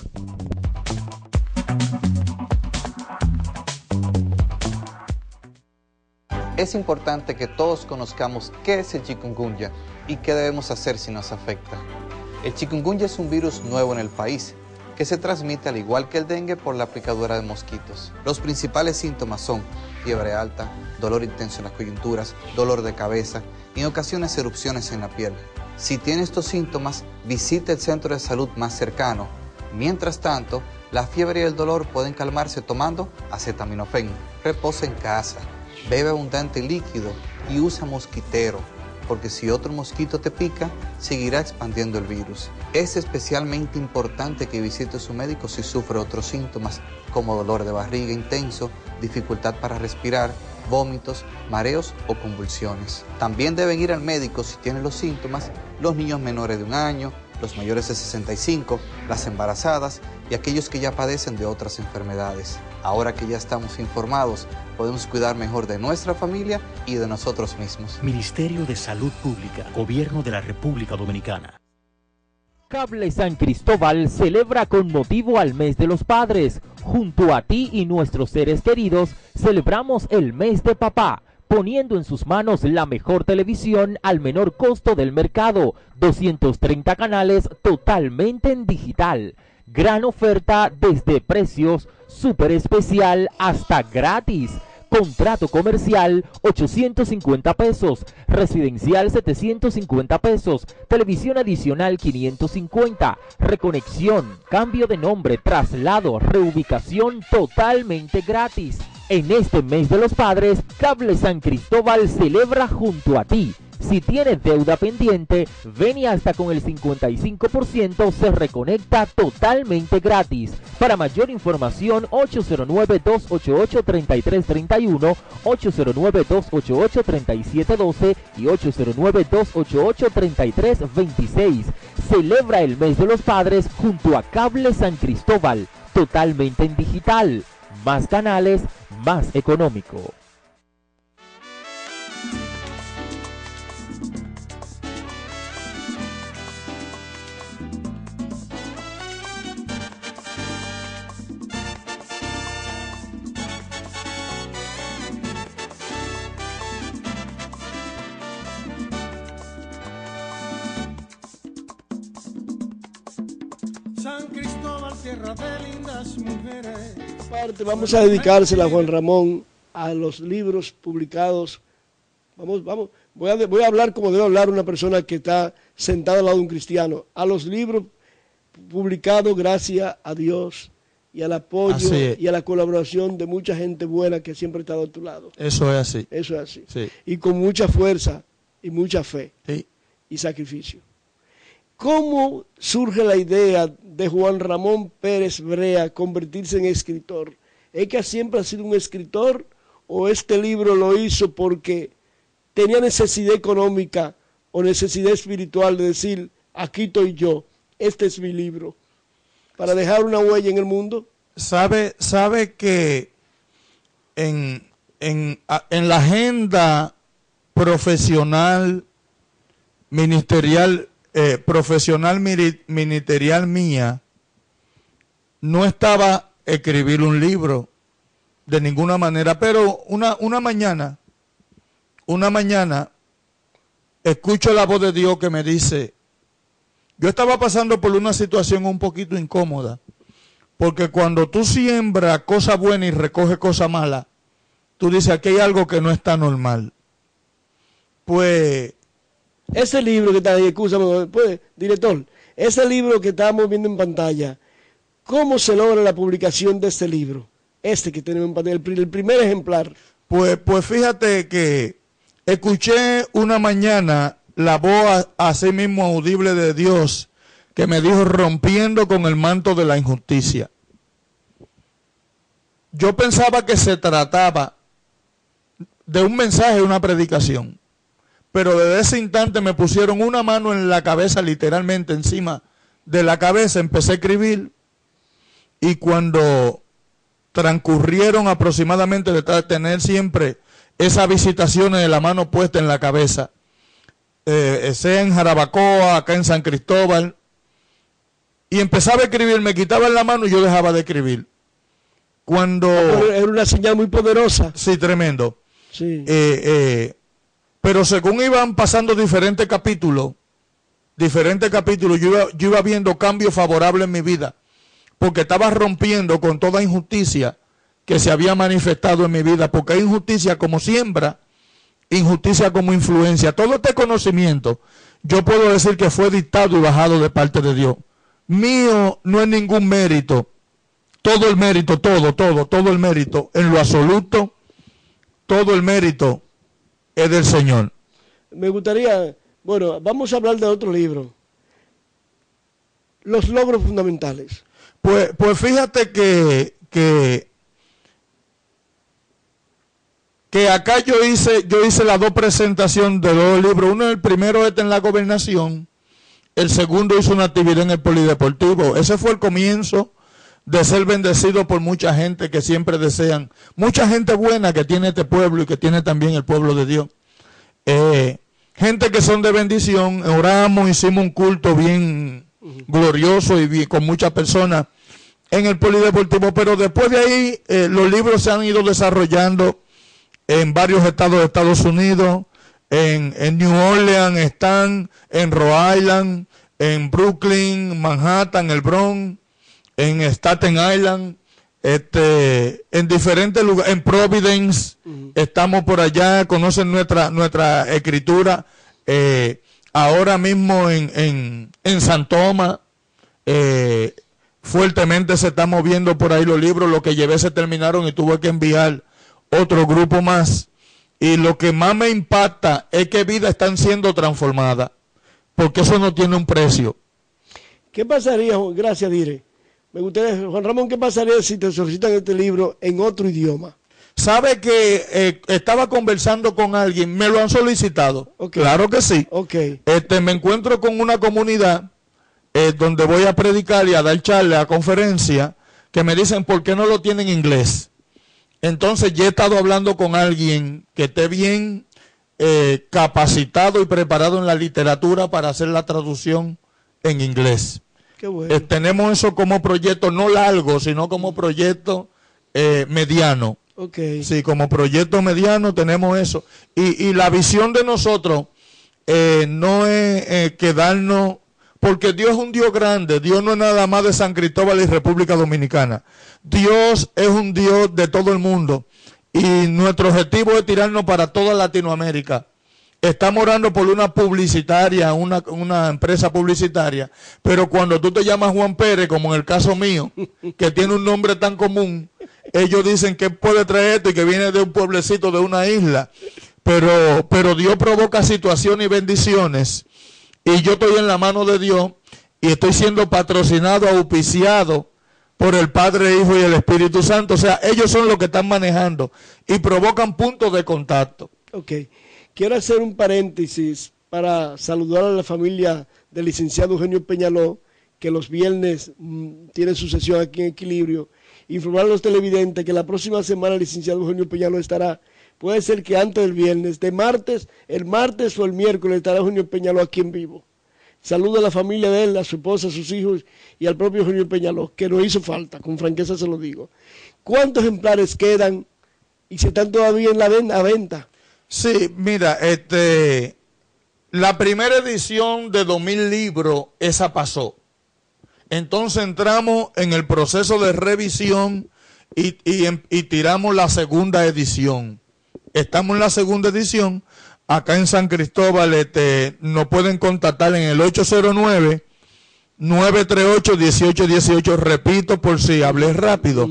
Es importante que todos conozcamos qué es el chikungunya y qué debemos hacer si nos afecta. El chikungunya es un virus nuevo en el país que se transmite al igual que el dengue por la picadura de mosquitos. Los principales síntomas son fiebre alta, dolor intenso en las coyunturas, dolor de cabeza y en ocasiones erupciones en la piel. Si tiene estos síntomas, visite el centro de salud más cercano. Mientras tanto, la fiebre y el dolor pueden calmarse tomando acetaminofén. Reposa en casa, bebe abundante líquido y usa mosquitero, porque si otro mosquito te pica, seguirá expandiendo el virus. Es especialmente importante que visite a su médico si sufre otros síntomas, como dolor de barriga intenso, dificultad para respirar, vómitos, mareos o convulsiones. También deben ir al médico si tienen los síntomas los niños menores de 1 año, los mayores de 65, las embarazadas y aquellos que ya padecen de otras enfermedades. Ahora que ya estamos informados, podemos cuidar mejor de nuestra familia y de nosotros mismos. Ministerio de Salud Pública, Gobierno de la República Dominicana. Cable San Cristóbal celebra con motivo al mes de los padres. Junto a ti y nuestros seres queridos, celebramos el mes de papá, poniendo en sus manos la mejor televisión al menor costo del mercado, 230 canales totalmente en digital. Gran oferta desde precios súper especial hasta gratis. Contrato comercial 850 pesos, residencial 750 pesos, televisión adicional 550, reconexión, cambio de nombre, traslado, reubicación totalmente gratis. En este mes de los padres, Cable San Cristóbal celebra junto a ti. Si tienes deuda pendiente, ven y hasta con el 55% se reconecta totalmente gratis. Para mayor información, 809-288-3331, 809-288-3712 y 809-288-3326. Celebra el mes de los padres junto a Cable San Cristóbal, totalmente en digital. Más canales, más económico. San Cristóbal, tierra de lindas mujeres. Aparte, vamos a dedicársela, Juan Ramón, a los libros publicados. Voy a hablar como debe hablar una persona que está sentada al lado de un cristiano. A los libros publicados gracias a Dios y al apoyo y a la colaboración de mucha gente buena que siempre ha estado a tu lado. Eso es así. Eso es así. Sí. Y con mucha fuerza y mucha fe y sacrificio. ¿Cómo surge la idea de Juan Ramón Pérez Brea convertirse en escritor? ¿Es que siempre ha sido un escritor o este libro lo hizo porque tenía necesidad económica o necesidad espiritual de decir, aquí estoy yo, este es mi libro, para dejar una huella en el mundo? Sabe que en la agenda profesional, ministerial mía, no estaba escribir un libro de ninguna manera, pero una mañana escucho la voz de Dios que me dice, yo estaba pasando por una situación un poquito incómoda, porque cuando tú siembras cosas buenas y recoges cosas malas, tú dices, aquí hay algo que no está normal. Pues ese libro que está ahí, escúchame, pues, director, ese libro que estamos viendo en pantalla, ¿cómo se logra la publicación de este libro? Este que tenemos en pantalla, el primer ejemplar. Pues fíjate que escuché una mañana la voz así mismo audible de Dios que me dijo, rompiendo con el manto de la injusticia. Yo pensaba que se trataba de un mensaje, una predicación. Pero desde ese instante me pusieron una mano en la cabeza, literalmente encima de la cabeza, empecé a escribir. Y cuando transcurrieron aproximadamente de tener siempre esas visitaciones de la mano puesta en la cabeza, sea en Jarabacoa, acá en San Cristóbal, y empezaba a escribir, me quitaban la mano y yo dejaba de escribir. Cuando... Era una señal muy poderosa. Sí, tremendo. Sí. Pero según iban pasando diferentes capítulos, yo iba viendo cambios favorables en mi vida, porque estaba rompiendo con toda injusticia que se había manifestado en mi vida, porque hay injusticia como siembra, injusticia como influencia. Todo este conocimiento, yo puedo decir que fue dictado y bajado de parte de Dios. Mío no es ningún mérito. Todo el mérito, todo el mérito, en lo absoluto, todo el mérito es del Señor. Me gustaría, bueno, vamos a hablar de otro libro. Los logros fundamentales. Pues fíjate que acá yo hice las dos presentaciones de dos libros. Uno, el primero está en la gobernación, el segundo hizo una actividad en el polideportivo. Ese fue el comienzo de ser bendecido por mucha gente que siempre desean, mucha gente buena que tiene este pueblo y que tiene también el pueblo de Dios. Gente que son de bendición, oramos, hicimos un culto bien glorioso y bien, con muchas personas en el polideportivo, pero después de ahí los libros se han ido desarrollando en varios estados de Estados Unidos, en New Orleans están, en Rhode Island, en Brooklyn, Manhattan, el Bronx, en Staten Island, en diferentes lugares, en Providence, estamos por allá, conocen nuestra escritura, ahora mismo en San Tomás, fuertemente se están moviendo por ahí los libros, lo que llevé se terminaron y tuve que enviar otro grupo más, y lo que más me impacta es que vidas están siendo transformadas, porque eso no tiene un precio. ¿Qué pasaría, gracias Dire? Me gustaría, Juan Ramón, ¿qué pasaría si te solicitan este libro en otro idioma? ¿Sabe que estaba conversando con alguien? Me lo han solicitado. Okay. Claro que sí. Okay. Me encuentro con una comunidad donde voy a predicar y a dar charla, a conferencia, que me dicen, ¿por qué no lo tienen en inglés? Entonces, yo he estado hablando con alguien que esté bien capacitado y preparado en la literatura para hacer la traducción en inglés. Qué bueno. Tenemos eso como proyecto, no largo, sino como proyecto mediano. Okay. Sí, como proyecto mediano tenemos eso. Y la visión de nosotros no es quedarnos, porque Dios es un Dios grande. Dios no es nada más de San Cristóbal y República Dominicana. Dios es un Dios de todo el mundo. Y nuestro objetivo es tirarnos para toda Latinoamérica. Estamos orando por una publicitaria, una empresa publicitaria, pero cuando tú te llamas Juan Pérez, como en el caso mío, que tiene un nombre tan común, ellos dicen que puede traer esto y que viene de un pueblecito, de una isla, pero Dios provoca situaciones y bendiciones, y yo estoy en la mano de Dios, y estoy siendo patrocinado, auspiciado por el Padre, Hijo y el Espíritu Santo. O sea, ellos son los que están manejando y provocan puntos de contacto. Okay. Quiero hacer un paréntesis para saludar a la familia del licenciado Eugenio Peñaló, que los viernes tiene su sesión aquí en Equilibrio. Informar a los televidentes que la próxima semana el licenciado Eugenio Peñaló estará, puede ser que antes del viernes, el martes o el miércoles estará Eugenio Peñaló aquí en vivo. Saludo a la familia de él, a su esposa, a sus hijos y al propio Eugenio Peñaló, que nos hizo falta, con franqueza se lo digo. ¿Cuántos ejemplares quedan y si están todavía en la venta? Sí, mira, la primera edición de 2000 libros, esa pasó. Entonces entramos en el proceso de revisión y tiramos la segunda edición. Estamos en la segunda edición, acá en San Cristóbal, nos pueden contactar en el 809-938-1818, repito por si hablé rápido,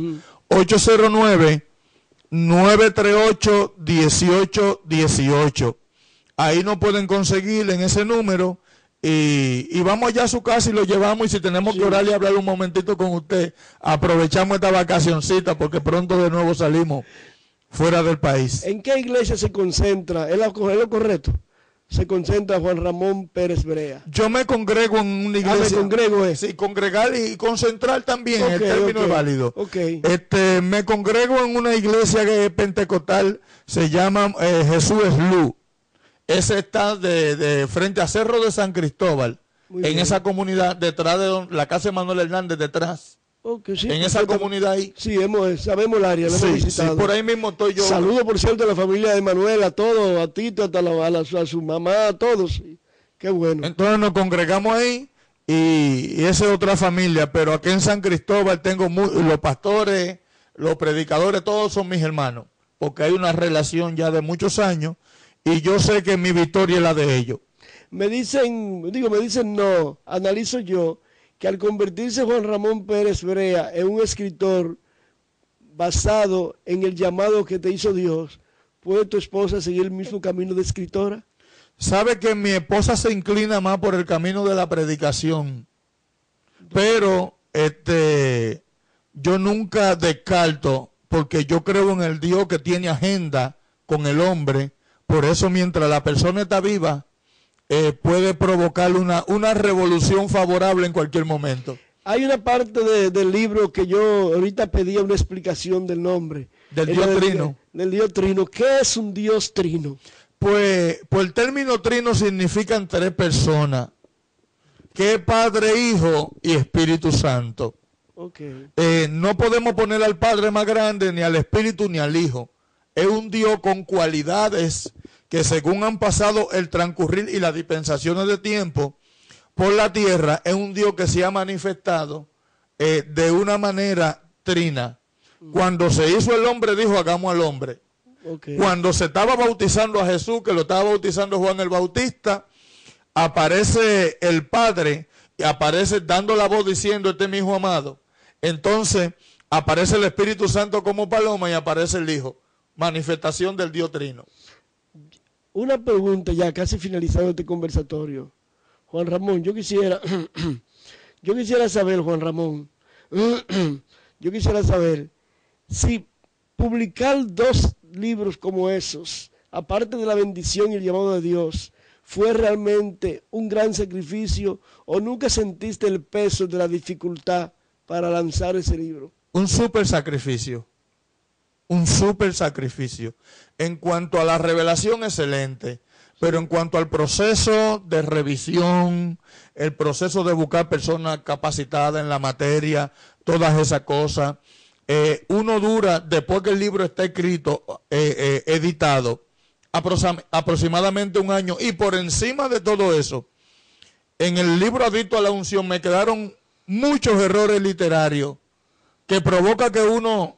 809-938-1818. Ahí nos pueden conseguir en ese número y vamos allá a su casa y lo llevamos, y si tenemos que orar y hablar un momentito con usted, aprovechamos esta vacacioncita porque pronto de nuevo salimos fuera del país. ¿En qué iglesia se concentra? ¿Es lo correcto? se concentra Juan Ramón Pérez Brea? Yo me congrego en una iglesia. Me congrego es. Sí, congregar y concentrar también, el término es válido. Me congrego en una iglesia que es pentecostal, se llama Jesús es Luz. Ese está de frente a Cerro de San Cristóbal, en esa comunidad, detrás de la casa de Manuel Hernández, detrás. Sí, en esa comunidad ahí. Sí, sabemos el área, lo hemos visitado. Sí, por ahí mismo estoy yo. Saludos, por cierto, a la familia de Manuel, a todos, a Tito, a su mamá, a todos. Qué bueno. Entonces nos congregamos ahí y esa es otra familia, pero aquí en San Cristóbal tengo los pastores, los predicadores, todos son mis hermanos, porque hay una relación ya de muchos años y yo sé que mi victoria es la de ellos. Me dicen no, analizo yo, que al convertirse Juan Ramón Pérez Brea en un escritor basado en el llamado que te hizo Dios, ¿puede tu esposa seguir el mismo camino de escritora? Sabe que mi esposa se inclina más por el camino de la predicación, pero yo nunca descarto, porque yo creo en el Dios que tiene agenda con el hombre. Por eso mientras la persona está viva, puede provocar una revolución favorable en cualquier momento. Hay una parte del libro que yo ahorita pedía una explicación del nombre. Del Dios Trino. Del Dios Trino. ¿Qué es un Dios Trino? Pues el término trino significan tres personas, que es Padre, Hijo y Espíritu Santo. No podemos poner al Padre más grande, ni al Espíritu, ni al Hijo. Es un Dios con cualidades que según han pasado el transcurrir y las dispensaciones de tiempo por la tierra, es un Dios que se ha manifestado de una manera trina. Cuando se hizo el hombre, dijo, hagamos al hombre. Cuando se estaba bautizando a Jesús, que lo estaba bautizando Juan el Bautista, aparece el Padre y aparece dando la voz diciendo, este es mi Hijo amado. Entonces aparece el Espíritu Santo como paloma y aparece el Hijo. Manifestación del Dios Trino. Una pregunta ya casi finalizado este conversatorio. Juan Ramón, yo quisiera saber, Juan Ramón, yo quisiera saber si publicar 2 libros como esos, aparte de la bendición y el llamado de Dios, fue realmente un gran sacrificio o nunca sentiste el peso de la dificultad para lanzar ese libro. Un súper sacrificio. Un súper sacrificio. En cuanto a la revelación, excelente. Pero en cuanto al proceso de revisión, el proceso de buscar personas capacitadas en la materia, todas esas cosas, uno dura, después que el libro está escrito, editado, aproximadamente 1 año. Y por encima de todo eso, en el libro Adicto a la Unción me quedaron muchos errores literarios que provoca que uno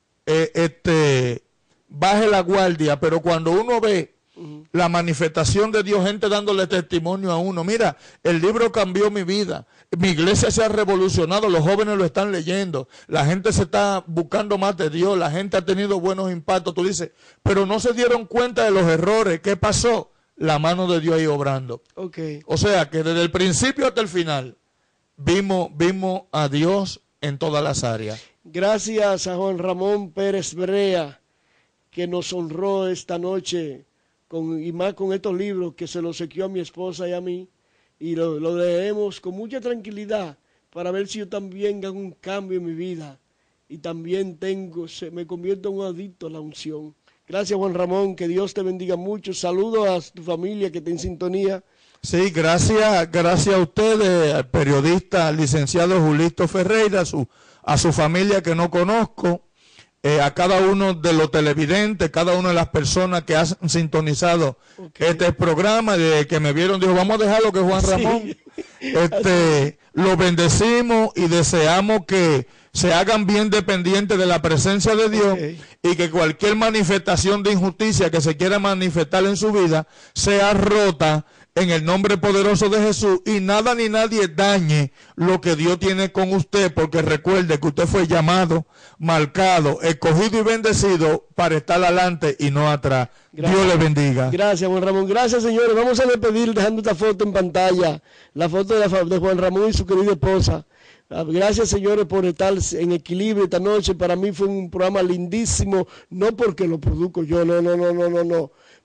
baje la guardia, pero cuando uno ve la manifestación de Dios, gente dándole testimonio a uno, mira, el libro cambió mi vida, mi iglesia se ha revolucionado, los jóvenes lo están leyendo, la gente se está buscando más de Dios, la gente ha tenido buenos impactos, tú dices, pero no se dieron cuenta de los errores, ¿qué pasó? La mano de Dios ahí obrando. O sea que desde el principio hasta el final vimos a Dios en todas las áreas. Gracias a Juan Ramón Pérez Brea, que nos honró esta noche y más con estos libros que se los obsequió a mi esposa y a mí, y lo leemos con mucha tranquilidad para ver si yo también hago un cambio en mi vida y también me convierto en un adicto a la unción. Gracias, Juan Ramón, que Dios te bendiga mucho. Saludos a tu familia que está en sintonía. Sí, gracias a ustedes, al periodista licenciado Julito Ferreira, a su familia que no conozco, a cada uno de los televidentes, cada una de las personas que han sintonizado este programa, de que me vieron, dijo, vamos a dejarlo que Juan Ramón, lo bendecimos y deseamos que se hagan bien dependientes de la presencia de Dios y que cualquier manifestación de injusticia que se quiera manifestar en su vida sea rota en el nombre poderoso de Jesús, y nada ni nadie dañe lo que Dios tiene con usted, porque recuerde que usted fue llamado, marcado, escogido y bendecido para estar adelante y no atrás. Gracias. Dios le bendiga. Gracias, Juan Ramón. Gracias, señores. Vamos a despedir dejando esta foto en pantalla, la foto de Juan Ramón y su querida esposa. Gracias, señores, por estar en equilibrio esta noche. Para mí fue un programa lindísimo, no porque lo produzco yo, no,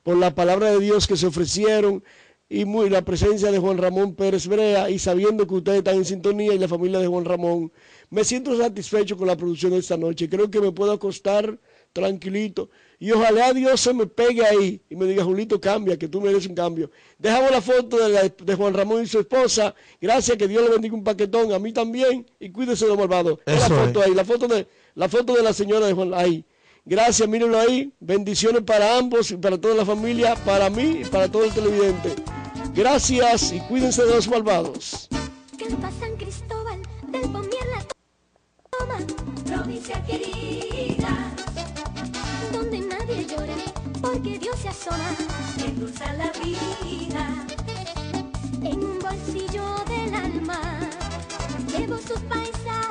por la palabra de Dios que se ofrecieron y la presencia de Juan Ramón Pérez Brea, y sabiendo que ustedes están en sintonía y la familia de Juan Ramón, me siento satisfecho con la producción de esta noche. Creo que me puedo acostar tranquilito y ojalá Dios se me pegue ahí y me diga: Julito, cambia, que tú mereces un cambio. Dejamos la foto de Juan Ramón y su esposa. Gracias, que Dios le bendiga un paquetón, a mí también, y cuídese de los malvados. La foto ahí, la foto de la señora de Juan ahí. Gracias, mírenlo ahí. Bendiciones para ambos y para toda la familia, para mí y para todo el televidente. Gracias y cuídense de los malvados. Canta San Cristóbal del Pomier la toma, provincia querida, donde nadie llora porque Dios se asoma, endulza la vida. En un bolsillo del alma llevo sus paisajes